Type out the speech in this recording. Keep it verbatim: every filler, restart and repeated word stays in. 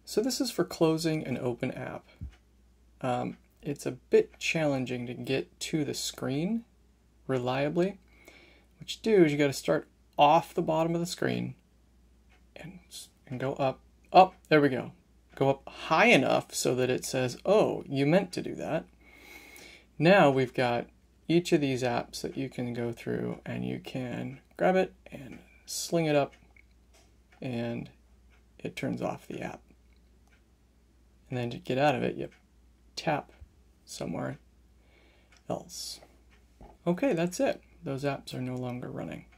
So this is for closing an open app. Um, it's a bit challenging to get to the screen reliably. What you do is you got to start off the bottom of the screen and, and go up. Up, there we go. Go up high enough so that it says, oh, you meant to do that. Now we've got each of these apps that you can go through, and you can grab it and sling it up, and it turns off the app. And then to get out of it, you tap somewhere else. Okay, that's it. Those apps are no longer running.